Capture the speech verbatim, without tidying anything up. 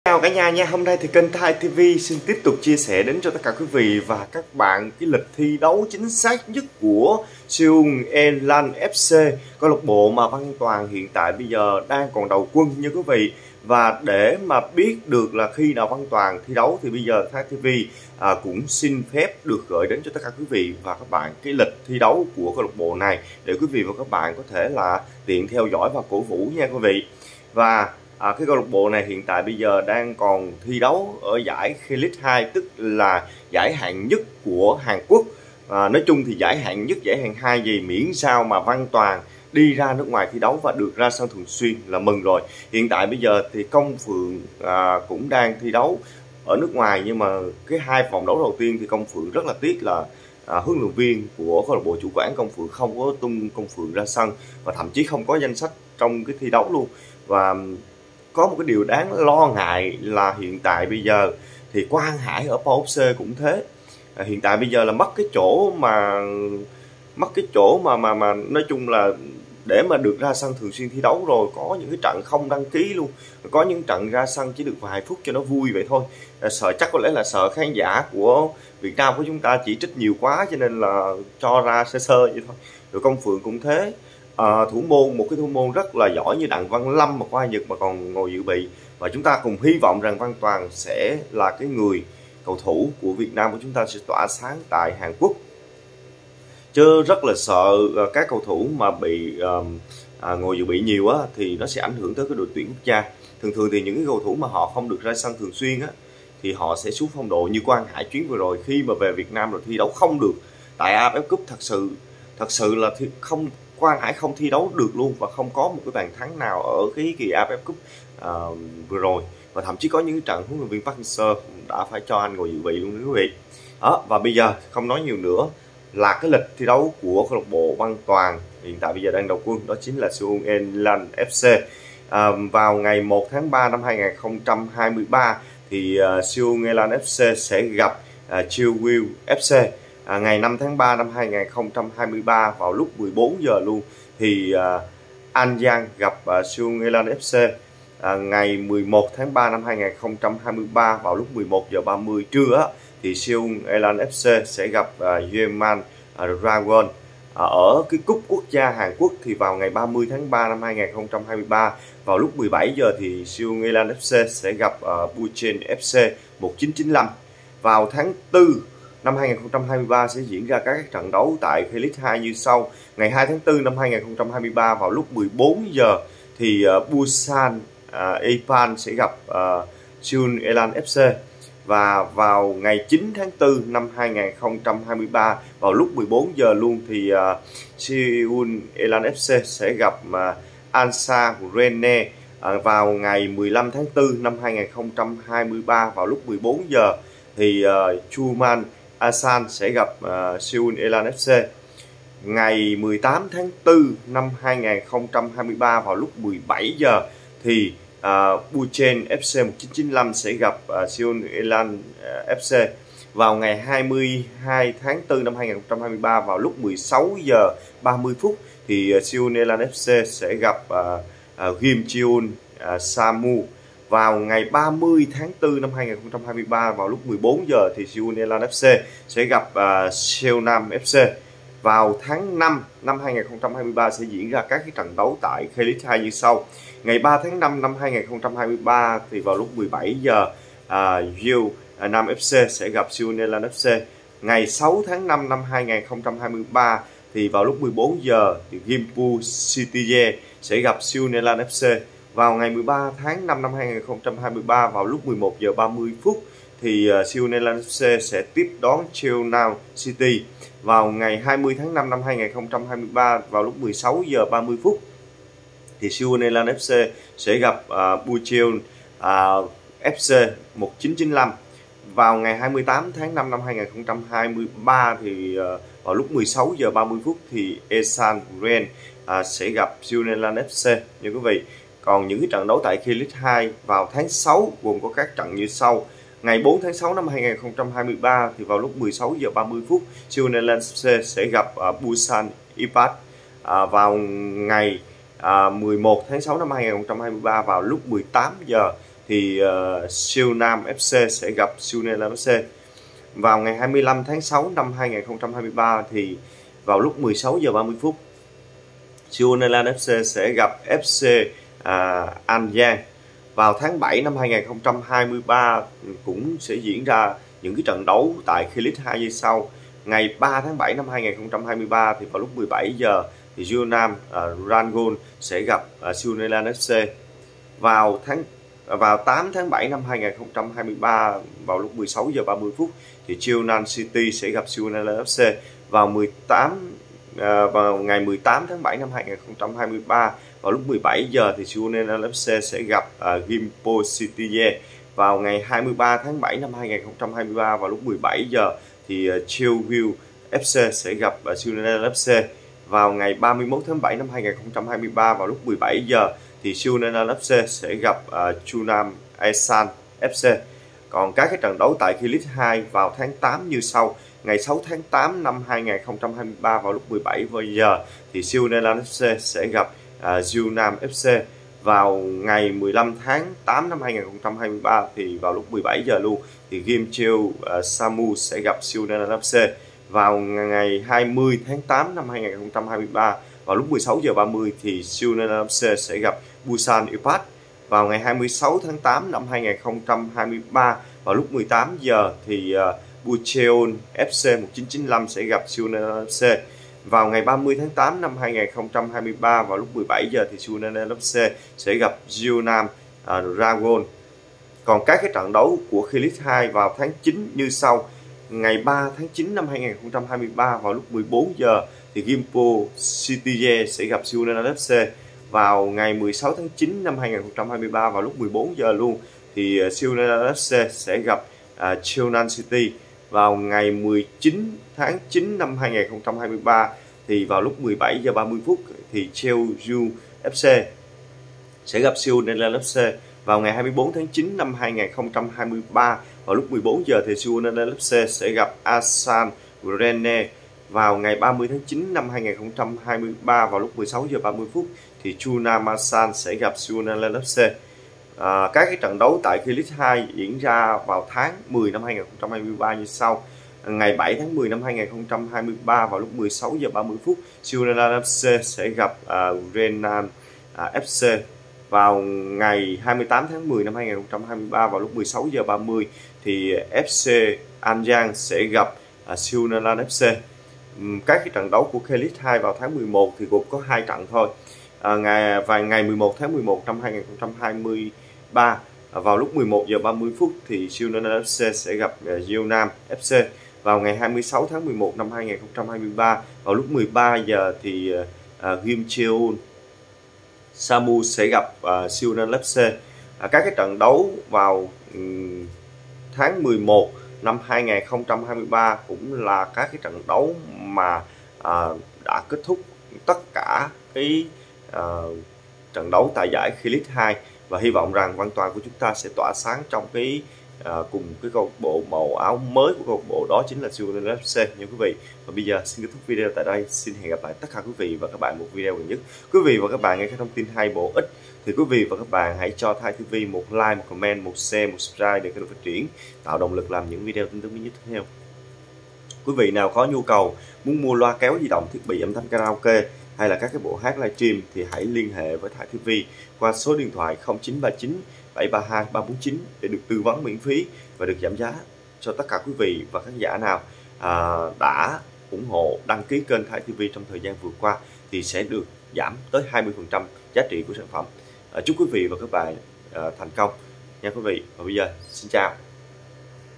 Chào cả nhà nha, hôm nay thì kênh Thai ti vi xin tiếp tục chia sẻ đến cho tất cả quý vị và các bạn cái lịch thi đấu chính xác nhất của Seoul Airlines ép xê, câu lạc bộ mà Văn Toàn hiện tại bây giờ đang còn đầu quân như quý vị. Và để mà biết được là khi nào Văn Toàn thi đấu thì bây giờ Thai ti vi à, cũng xin phép được gửi đến cho tất cả quý vị và các bạn cái lịch thi đấu của câu lạc bộ này để quý vị và các bạn có thể là tiện theo dõi và cổ vũ nha quý vị. Và À, cái câu lạc bộ này hiện tại bây giờ đang còn thi đấu ở giải K-League hai, tức là giải hạng nhất của Hàn Quốc. À, nói chung thì giải hạng nhất, giải hạng hai gì miễn sao mà Văn Toàn đi ra nước ngoài thi đấu và được ra sân thường xuyên là mừng rồi. Hiện tại bây giờ thì Công Phượng à, cũng đang thi đấu ở nước ngoài, nhưng mà cái hai vòng đấu đầu tiên thì Công Phượng rất là tiếc là à, huấn luyện viên của câu lạc bộ chủ quản Công Phượng không có tung Công Phượng ra sân và thậm chí không có danh sách trong cái thi đấu luôn. Và có một cái điều đáng lo ngại là hiện tại bây giờ thì Quang Hải ở pê ô ép xê cũng thế. À, hiện tại bây giờ là mất cái chỗ mà mất cái chỗ mà mà mà nói chung là để mà được ra sân thường xuyên thi đấu rồi. Có những cái trận không đăng ký luôn, có những trận ra sân chỉ được vài phút cho nó vui vậy thôi. À, sợ chắc có lẽ là sợ khán giả của Việt Nam của chúng ta chỉ trích nhiều quá cho nên là cho ra sơ sơ vậy thôi. Rồi Công Phượng cũng thế. À, thủ môn một cái thủ môn rất là giỏi như Đặng Văn Lâm mà qua Nhật mà còn ngồi dự bị, và chúng ta cùng hy vọng rằng Văn Toàn sẽ là cái người cầu thủ của Việt Nam của chúng ta sẽ tỏa sáng tại Hàn Quốc. Chứ rất là sợ các cầu thủ mà bị uh, à, ngồi dự bị nhiều á thì nó sẽ ảnh hưởng tới cái đội tuyển quốc gia. Thường thường thì những cái cầu thủ mà họ không được ra sân thường xuyên á thì họ sẽ xuống phong độ, như Quang Hải chuyến vừa rồi khi mà về Việt Nam rồi thi đấu không được tại a ép ép Cup, thật sự thật sự là không Quang Hải không thi đấu được luôn và không có một cái bàn thắng nào ở cái kỳ a ép ép Cup uh, vừa rồi, và thậm chí có những trận huấn luyện viên Park Hang-seo đã phải cho anh ngồi dự bị luôn quý vị. Đó, và bây giờ không nói nhiều nữa là cái lịch thi đấu của câu lạc bộ Văn Toàn hiện tại bây giờ đang đầu quân, đó chính là Seoul Airlines ép xê. À, vào ngày một tháng ba năm hai nghìn không trăm hai mươi ba thì uh, Seoul Airlines ép xê sẽ gặp uh, Jeonwon ép xê. À, ngày năm tháng ba năm hai nghìn không trăm hai mươi ba vào lúc mười bốn giờ luôn thì uh, An Giang gặp uh, Seoul Airlines ép xê. À, ngày mười một tháng ba năm hai nghìn không trăm hai mươi ba vào lúc mười một giờ ba mươi trưa á, thì Seoul Airlines ép xê sẽ gặp uh, Yeoman uh, Dragon. À, ở cái cúp quốc gia Hàn Quốc thì vào ngày ba mươi tháng ba năm hai nghìn không trăm hai mươi ba vào lúc mười bảy giờ thì Seoul Airlines ép xê sẽ gặp uh, Bucheon ép xê một chín chín lăm. Vào tháng tư năm hai nghìn không trăm hai mươi ba sẽ diễn ra các trận đấu tại K-League hai như sau. Ngày hai tháng tư năm hai nghìn không trăm hai mươi ba vào lúc mười bốn giờ thì uh, Busan uh, Ipan sẽ gặp uh, Seoul Airlines ép xê. Và vào ngày chín tháng tư năm hai nghìn không trăm hai mươi ba vào lúc mười bốn giờ luôn thì uh, Seoul Airlines ép xê sẽ gặp uh, Ansa Rene. Uh, vào ngày mười lăm tháng tư năm hai nghìn không trăm hai mươi ba vào lúc mười bốn giờ thì uh, Chuman Asan sẽ gặp uh, Seoul Airlines ép xê. Ngày mười tám tháng tư năm hai nghìn không trăm hai mươi ba vào lúc mười bảy giờ thì uh, Bucheon ép xê một chín chín lăm sẽ gặp uh, Seoul Airlines uh, ép xê. Vào ngày hai mươi hai tháng tư năm hai nghìn không trăm hai mươi ba vào lúc mười sáu giờ ba mươi phút thì uh, Seoul Airlines ép xê sẽ gặp uh, uh, Gimcheon uh, Samu. Vào ngày ba mươi tháng tư năm hai nghìn không trăm hai mươi ba vào lúc mười bốn giờ thì Seoul Airlines ép xê sẽ gặp uh, Seonam ép xê. Vào tháng năm năm hai nghìn không trăm hai mươi ba sẽ diễn ra các cái trận đấu tại K-League hai như sau. Ngày ba tháng năm năm hai nghìn không trăm hai mươi ba thì vào lúc mười bảy giờ uh, Yeonam ép xê sẽ gặp Seoul Airlines ép xê. Ngày sáu tháng năm năm hai nghìn không trăm hai mươi ba thì vào lúc mười bốn giờ thì Gimpu City sẽ gặp Seoul Airlines ép xê. Vào ngày mười ba tháng năm năm hai nghìn không trăm hai mươi ba vào lúc mười một giờ ba mươi phút thì uh, Seoul Airlines ép xê sẽ tiếp đón Cheonan City. Vào ngày hai mươi tháng năm năm hai nghìn không trăm hai mươi ba vào lúc mười sáu giờ ba mươi phút thì Seoul Airlines ép xê sẽ gặp uh, Bucheon uh, ép xê một chín chín lăm. Vào ngày hai mươi tám tháng năm năm hai nghìn không trăm hai mươi ba thì uh, vào lúc mười sáu giờ ba mươi phút thì Esan Ren uh, sẽ gặp Seoul Airlines ép xê như quý vị. Còn những cái trận đấu tại K-League hai vào tháng sáu gồm có các trận như sau. Ngày bốn tháng sáu năm hai nghìn không trăm hai mươi ba thì vào lúc mười sáu giờ ba mươi phút Seoul Airlines ép xê sẽ gặp uh, Busan Ipat. Uh, vào ngày uh, mười một tháng sáu năm hai nghìn không trăm hai mươi ba vào lúc mười tám giờ thì uh, siêu Nam ép xê sẽ gặp siêu Nam ép xê. Vào ngày hai mươi lăm tháng sáu năm hai nghìn không trăm hai mươi ba thì vào lúc mười sáu giờ ba mươi phút, siêu Nam ép xê sẽ gặp ép xê à, An Giang. Vào tháng bảy năm hai nghìn không trăm hai mươi ba cũng sẽ diễn ra những cái trận đấu tại K-League hai như sau. Ngày ba tháng bảy năm hai nghìn không trăm hai mươi ba thì vào lúc mười bảy giờ thì Jeonnam uh, Rangoon sẽ gặp uh, siêu Nam ép xê. Vào tháng vào tám tháng bảy năm hai nghìn không trăm hai mươi ba vào lúc mười sáu giờ ba mươi phút thì Cheonan City sẽ gặp siêu Nam ép xê. Vào mười tám uh, vào ngày mười tám tháng bảy năm hai nghìn không trăm hai mươi ba vào lúc mười bảy giờ thì siêu Nam ép xê sẽ gặp uh, Gimpo City. Vào ngày hai mươi ba tháng bảy năm hai nghìn không trăm hai mươi ba vào lúc mười bảy giờ thì uh, Cheongju ép xê sẽ gặp uh, siêu Nam ép xê. Vào ngày ba mươi mốt tháng bảy năm hai nghìn không trăm hai mươi ba vào lúc mười bảy giờ thì siêu Nam ép xê sẽ gặp uh, Chunam Asan ép xê. Còn các cái trận đấu tại K-League hai vào tháng tám như sau. Ngày sáu tháng tám năm hai nghìn không trăm hai mươi ba vào lúc mười bảy giờ thì siêu Nam ép xê sẽ gặp uh, Jeonnam ép xê. Vào ngày mười lăm tháng tám năm hai nghìn không trăm hai mươi ba thì vào lúc mười bảy giờ luôn thì Gimcheol uh, Samu sẽ gặp siêu Nam ép xê. Vào ngày hai mươi tháng tám năm hai nghìn không trăm hai mươi ba vào lúc mười sáu giờ ba mươi thì siêu Nam ép xê sẽ gặp Busan Impact. Vào ngày hai mươi sáu tháng tám năm hai nghìn không trăm hai mươi ba vào lúc mười tám giờ thì uh, Bucheon ép xê một chín chín lăm sẽ gặp siêu Nam ép xê. Vào ngày ba mươi tháng tám năm hai nghìn không trăm hai mươi ba vào lúc mười bảy giờ thì siêu Nam ép xê sẽ gặp Jeonnam uh, Rangoon. Còn các cái trận đấu của K-League hai vào tháng chín như sau. Ngày ba tháng chín năm hai nghìn không trăm hai mươi ba vào lúc mười bốn giờ thì Gimpo City sẽ gặp siêu Nam ép xê. Vào ngày mười sáu tháng chín năm hai nghìn không trăm hai mươi ba vào lúc mười bốn giờ luôn thì uh, siêu Nam ép xê sẽ gặp uh, Cheonan City. Vào ngày mười chín tháng chín năm hai nghìn không trăm hai mươi ba thì vào lúc mười bảy giờ ba mươi phút thì Cheongju ép xê sẽ gặp siêu Nam ép xê. Vào ngày hai mươi bốn tháng chín năm hai nghìn không trăm hai mươi ba vào lúc mười bốn giờ thì siêu Nam ép xê sẽ gặp Asan Rene. Vào ngày ba mươi tháng chín năm hai nghìn không trăm hai mươi ba vào lúc mười sáu giờ ba mươi phút thì Chunam Asan sẽ gặp siêu Nam ép xê. À, các cái trận đấu tại K-League hai diễn ra vào tháng mười năm hai nghìn không trăm hai mươi ba như sau. Ngày bảy tháng mười năm hai nghìn không trăm hai mươi ba vào lúc mười sáu giờ ba mươi phút siêu Nam ép xê sẽ gặp uh, Renan uh, ép xê. Vào ngày hai mươi tám tháng mười năm hai nghìn không trăm hai mươi ba vào lúc mười sáu giờ ba mươi thì ép xê An Giang sẽ gặp uh, siêu Nam ép xê. Um, các cái trận đấu của K-League hai vào tháng mười một thì gồm có hai trận thôi. À, ngày và ngày mười một tháng mười một năm hai nghìn không trăm hai mươi ba à, vào lúc mười một giờ ba mươi phút thì siêu Nam ép xê sẽ gặp uh, Jeonnam ép xê. Vào ngày hai mươi sáu tháng mười một năm hai nghìn không trăm hai mươi ba vào lúc mười ba giờ thì uh, uh, Gimcheol Samu sẽ gặp uh, siêu Nam ép xê. À, các cái trận đấu vào um, tháng mười một năm hai nghìn không trăm hai mươi ba cũng là các cái trận đấu mà uh, đã kết thúc tất cả cái uh, trận đấu tại giải K-League hai, và hy vọng rằng Văn Toàn của chúng ta sẽ tỏa sáng trong cái uh, cùng cái câu lạc bộ màu áo mới của câu lạc bộ, đó chính là siêu Nam ép xê nha quý vị. Và bây giờ xin kết thúc video tại đây, xin hẹn gặp lại tất cả quý vị và các bạn một video gần nhất. Quý vị và các bạn nghe các thông tin hay bổ ích thì quý vị và các bạn hãy cho Thai ti vi một like, một comment, một share, một subscribe để kênh phát triển, tạo động lực làm những video tin tức mới nhất tiếp theo. Quý vị nào có nhu cầu muốn mua loa kéo di động, thiết bị âm thanh karaoke hay là các cái bộ hát livestream thì hãy liên hệ với Thai ti vi qua số điện thoại không chín ba chín bảy ba hai ba bốn chín để được tư vấn miễn phí và được giảm giá cho tất cả quý vị và khán giả nào à, đã ủng hộ đăng ký kênh Thai ti vi trong thời gian vừa qua thì sẽ được giảm tới hai mươi phần trăm giá trị của sản phẩm. À, chúc quý vị và các bạn à, thành công nha quý vị. Và bây giờ xin chào.